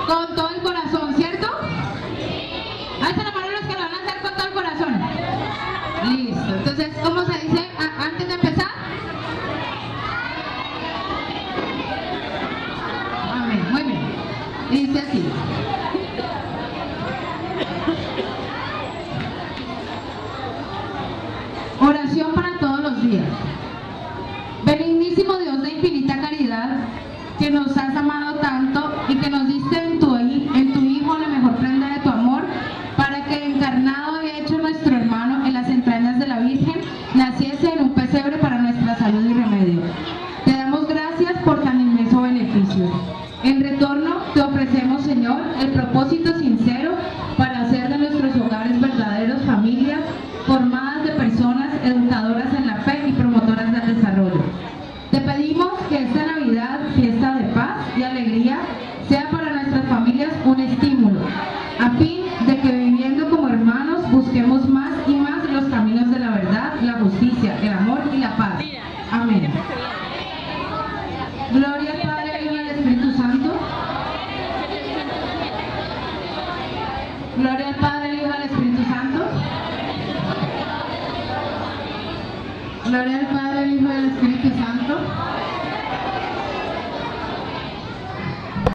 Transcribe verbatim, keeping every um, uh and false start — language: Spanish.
con todo el corazón, ¿cierto? Alza la mano los que lo van a hacer con todo el corazón. Listo. Entonces, ¿cómo se dice a antes de empezar? Amén. Muy bien. Dice así. Oración para todos los días. Benignísimo Dios de infinita caridad, que nos has amado tanto y que nos diste en tu, en tu Hijo la mejor prenda de tu amor, para que encarnado y hecho nuestro hermano en las entrañas de la Virgen, naciese en un pesebre para nuestra salud y remedio. Te damos gracias por tan inmenso beneficio. En retorno te ofrecemos, Señor, el propósito sincero para hacer de nuestros hogares verdaderos familias formadas de personas educadoras en la fe y promotoras del desarrollo. Te pedimos que esta Navidad, fiesta de paz y alegría, sea para nuestras familias un estímulo, a fin de que viviendo como hermanos busquemos más y más los caminos de la verdad, la justicia, el amor y la paz. Amén. Gloria al Padre, al Hijo y al Espíritu Santo. Gloria al Padre, al Hijo y al Espíritu Santo. Gloria al Padre, al Hijo y al Espíritu Santo.